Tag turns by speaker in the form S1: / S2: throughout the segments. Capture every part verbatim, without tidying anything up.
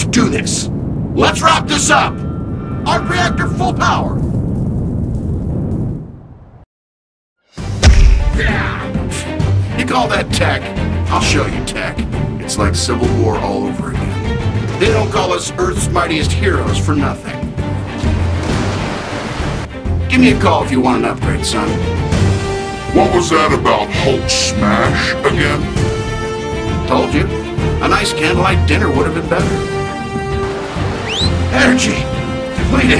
S1: do this. Let's wrap this up. Arc reactor full power. Yeah. You call that tech? I'll show you tech. It's like Civil War all over again. They don't call us Earth's mightiest heroes for nothing. Give me a call if you want an upgrade, son.
S2: What was that about Hulk smash again?
S1: Told you. A nice candlelight dinner would have been better. Energy depleted.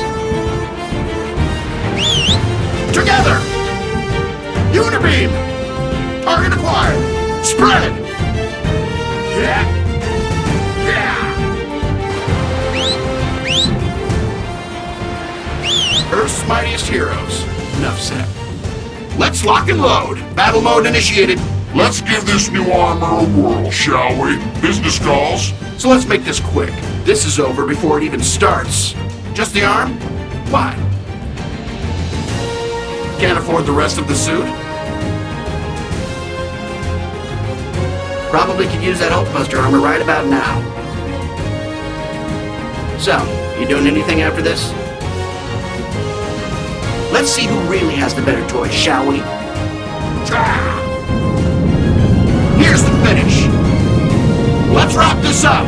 S1: Together! Unibeam! Target acquired! Spread! Yeah! Yeah! Earth's mightiest heroes. Enough said. Let's lock and load. Battle mode initiated.
S2: Let's give this new armor a whirl, shall we? Business calls.
S1: So let's make this quick. This is over before it even starts. Just the arm? Why? Can't afford the rest of the suit? Probably could use that Hulkbuster armor right about now. So, you doing anything after this? Let's see who really has the better toy, shall we? Here's the finish. Let's wrap this up.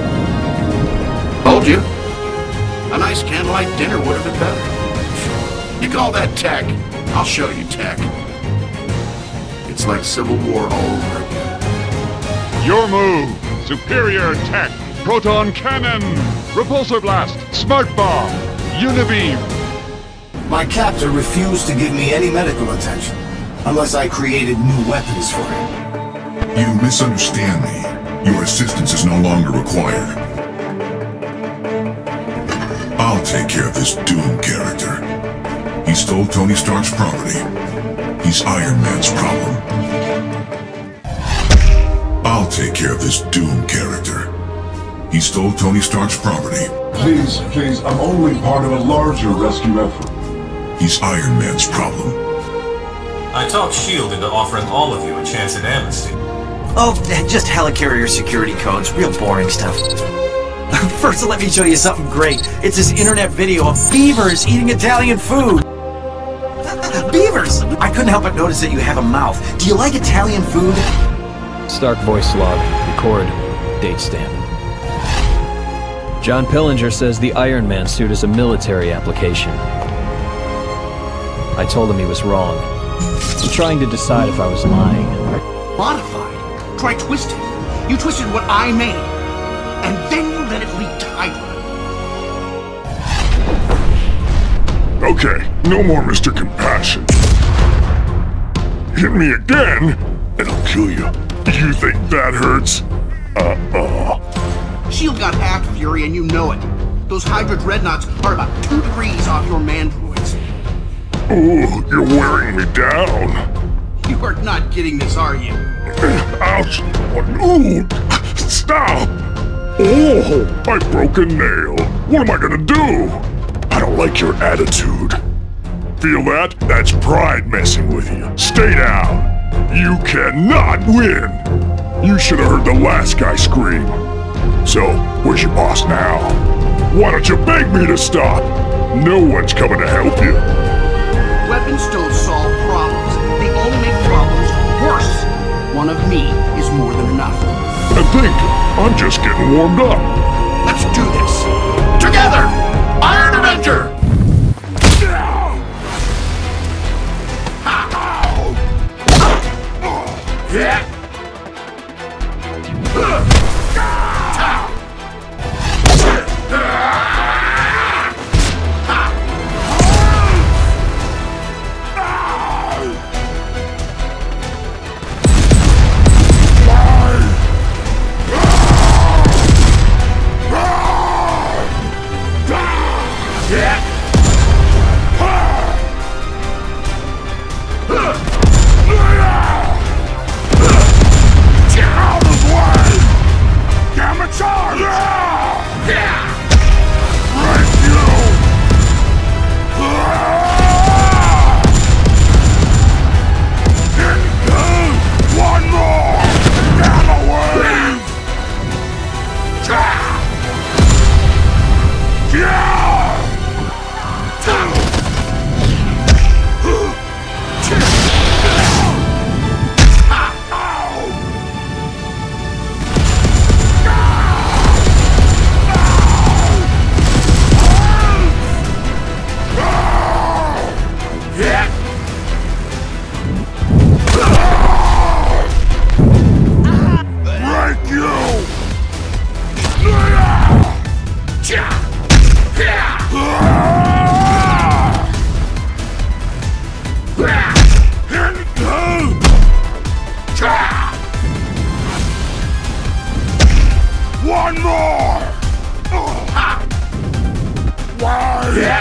S1: Told you. A nice candlelight dinner would have been better. You call that tech? I'll show you tech. It's like Civil War all over again.
S3: Your move. Superior tech. Proton cannon. Repulsor blast. Smart bomb. Unibeam.
S4: My captor refused to give me any medical attention, unless I created new weapons for him.
S2: You misunderstand me. Your assistance is no longer required. I'll take care of this Doom character. He stole Tony Stark's property. He's Iron Man's problem. I'll take care of this Doom character. He stole Tony Stark's property.
S5: Please, please, I'm only part of a larger rescue effort.
S2: He's Iron Man's problem.
S6: I talked S H I E L D into offering all of you a chance at amnesty.
S7: Oh, just helicarrier security codes. Real boring stuff. First, let me show you something great. It's this internet video of beavers eating Italian food. Beavers! I couldn't help but notice that you have a mouth. Do you like Italian food?
S8: Stark voice log. Record. Date stamp. John Pillinger says the Iron Man suit is a military application. I told him he was wrong. I'm trying to decide if I was lying.
S1: Modified? Try twisting. You twisted what I made, and then you let it lead to Hydra.
S2: Okay, no more Mister Compassion. Hit me again, and I'll kill you. You think that hurts? Uh-uh.
S1: S H I E L D got half Fury, and you know it. Those Hydra dreadnoughts are about two degrees off your mandroids.
S2: Ooh, you're wearing me down.
S1: You are not getting this, are you?
S2: Ouch! Ooh! Stop! Oh, I broke a nail. What am I gonna do? I don't like your attitude. Feel that? That's pride messing with you. Stay down. You cannot win. You should have heard the last guy scream. So, where's your boss now? Why don't you beg me to stop? No one's coming to help you.
S1: Weapons don't solve problems. They only make problems worse. One of me is more than enough.
S2: I think I'm just getting warmed up.
S1: Let's do this. Together! Iron Avenger! Yeah!
S2: One more!
S1: Ha!
S2: Why?
S1: Yeah.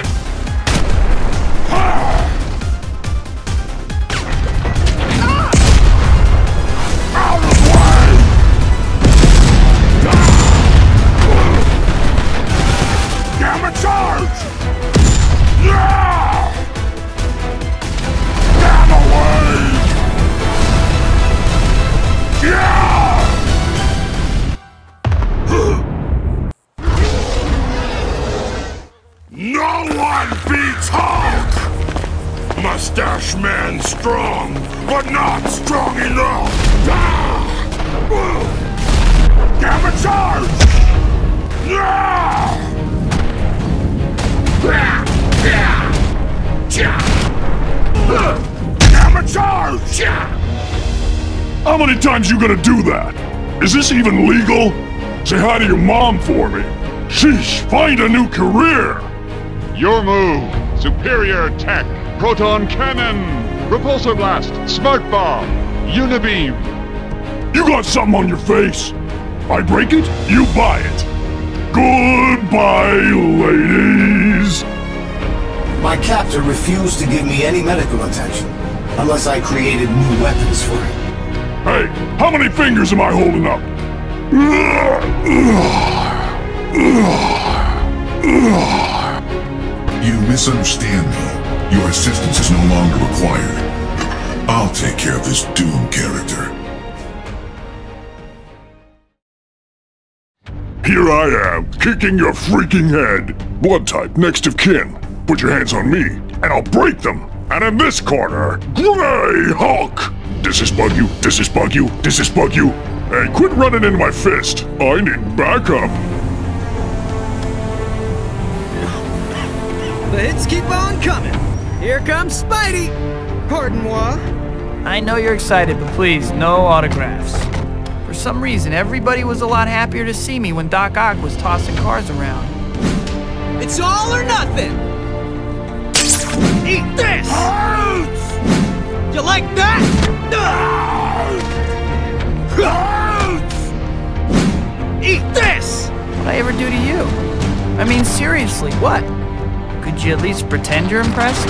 S2: Out of the way! Gamma charge! Yeah! Gamma wave! Yeah! No one beats Hulk! Mustache Man strong, but not strong enough! Ah! Gamma charge! Yeah! Gamma charge! How many times you gonna do that? Is this even legal? Say hi to your mom for me. Sheesh, find a new career!
S3: Your move. Superior tech. Proton cannon. Repulsor blast. Smart bomb. Unibeam.
S2: You got something on your face. I break it, you buy it. Goodbye, ladies.
S4: My captor refused to give me any medical attention unless I created new weapons for him.
S2: Hey, how many fingers am I holding up?
S5: You misunderstand me. Your assistance is no longer required. I'll take care of this Doom character.
S2: Here I am, kicking your freaking head. Blood type, next of kin. Put your hands on me, and I'll break them. And in this corner, Grey Hulk. Does this bug you? Does this bug you? Does this bug you? Hey, quit running into my fist. I need backup.
S9: The hits keep on coming. Here comes Spidey. Pardon-moi.
S8: I know you're excited, but please, no autographs. For some reason, everybody was a lot happier to see me when Doc Ock was tossing cars around.
S9: It's all or nothing. Eat this! You like that? Eat this!
S8: What'd I ever do to you? I mean, seriously, what? Could you at least pretend you're impressed?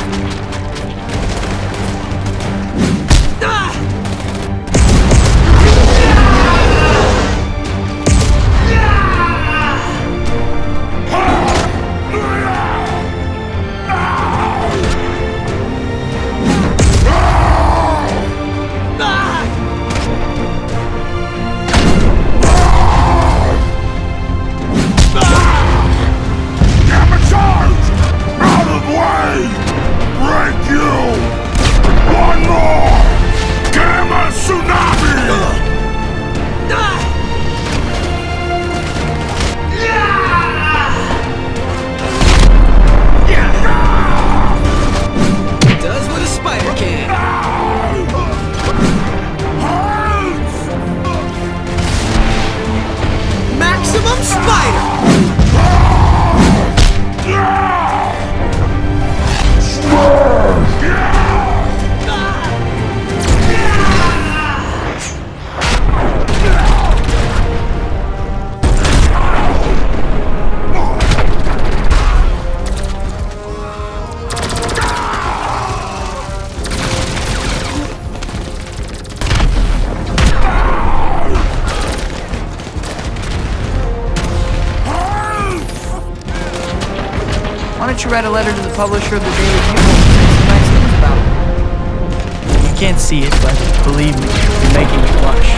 S8: Why don't you write a letter to the publisher of the Daily Bugle and say some nice things about it? You can't see it, but believe me, you're making me blush.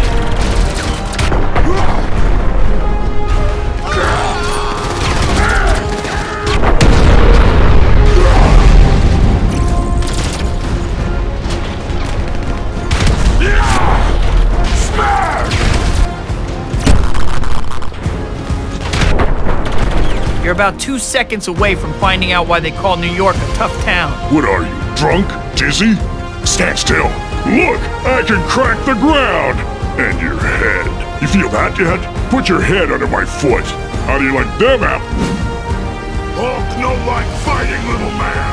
S8: You're about two seconds away from finding out why they call New York a tough town.
S2: What are you, drunk? Dizzy? Stand still. Look, I can crack the ground! And your head. You feel that yet? Put your head under my foot. How do you like them apples? Hulk no like fighting, little man.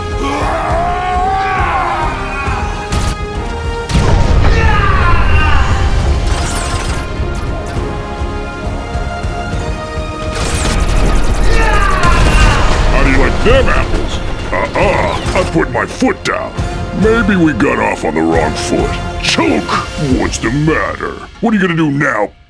S2: them apples. Uh-uh, I put my foot down. Maybe we got off on the wrong foot. Choke! What's the matter? What are you gonna do now,